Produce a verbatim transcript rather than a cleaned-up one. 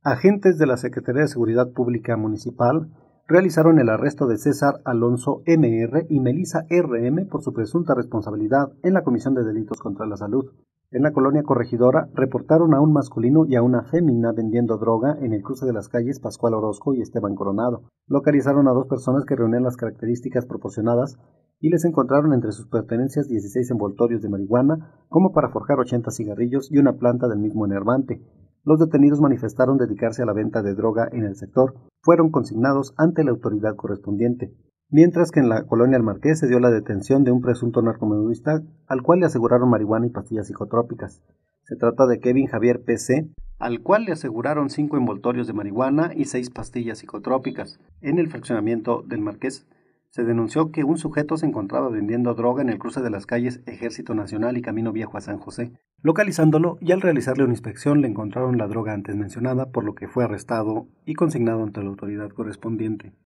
Agentes de la Secretaría de Seguridad Pública Municipal realizaron el arresto de César Alonso M R y Melissa R M por su presunta responsabilidad en la comisión de delitos contra la salud. En la colonia Corregidora reportaron a un masculino y a una fémina vendiendo droga en el cruce de las calles Pascual Orozco y Esteban Coronado. Localizaron a dos personas que reunían las características proporcionadas y les encontraron entre sus pertenencias dieciséis envoltorios de marihuana como para forjar ochenta cigarrillos y una planta del mismo enervante. Los detenidos manifestaron dedicarse a la venta de droga en el sector. Fueron consignados ante la autoridad correspondiente. Mientras que en la colonia El Marqués se dio la detención de un presunto narcomenudista al cual le aseguraron marihuana y pastillas psicotrópicas. Se trata de Kevin Javier P C, al cual le aseguraron cinco envoltorios de marihuana y seis pastillas psicotrópicas. En el fraccionamiento del Marqués se denunció que un sujeto se encontraba vendiendo droga en el cruce de las calles Ejército Nacional y Camino Viejo a San José. Localizándolo y al realizarle una inspección le encontraron la droga antes mencionada, por lo que fue arrestado y consignado ante la autoridad correspondiente.